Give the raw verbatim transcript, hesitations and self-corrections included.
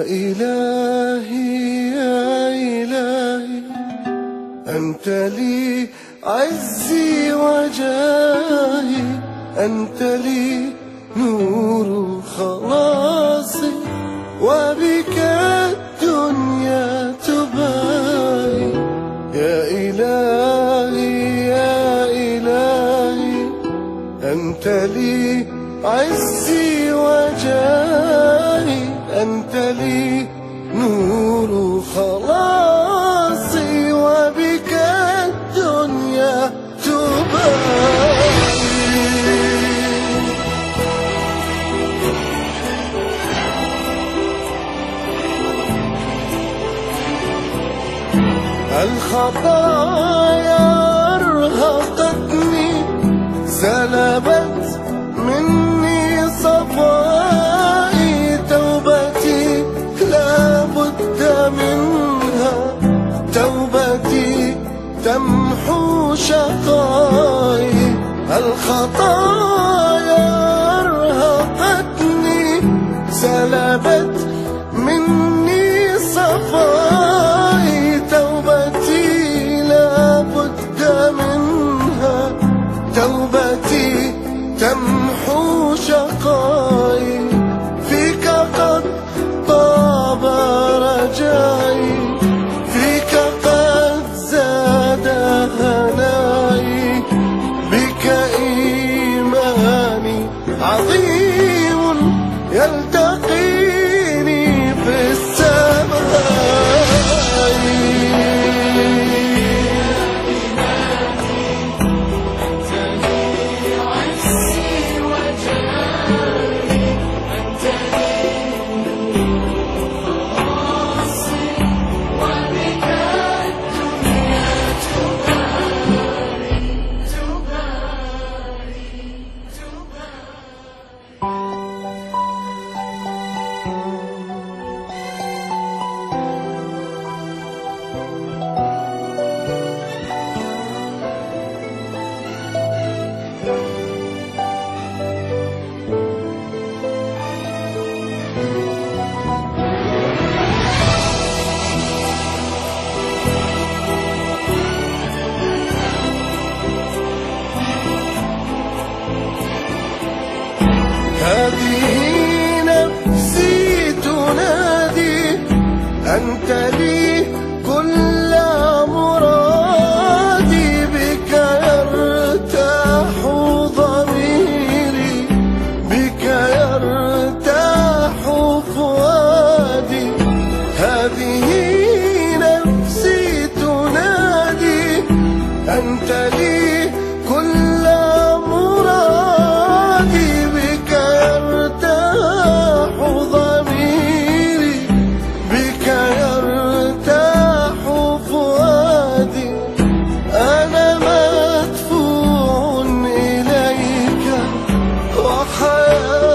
إلهي يا إلهي أنت لي عزي وجاهي، أنت لي نور خلاصي، وبك الدنيا تباهي. يا إلهي يا إلهي أنت لي عزي وجاهي، أنت لي نور خلاصي، وبك الدنيا تباهي. الخطايا أرهقتني، سلبت مني صفائي، توبتي لا بد منها، توبتي تمحو شقائي. الخطايا أرهقتني، سلبت مني صفائي، توبتي لا بد منها، توبتي تمحو شقائي. فيك قد طاب رجائي، فيك قد زاد هنائي، بك إيماني عظيم يلتقيني في السماء. هذه نفسي تنادي، أنت لي كل مرادي، بك يرتاح ضميري، بك يرتاح فؤادي. هذه نفسي تنادي، أنت لي كل مرادي، بك يرتاح ضميري، بك يرتاح فؤادي. أنا مدفوع إليك وحياتي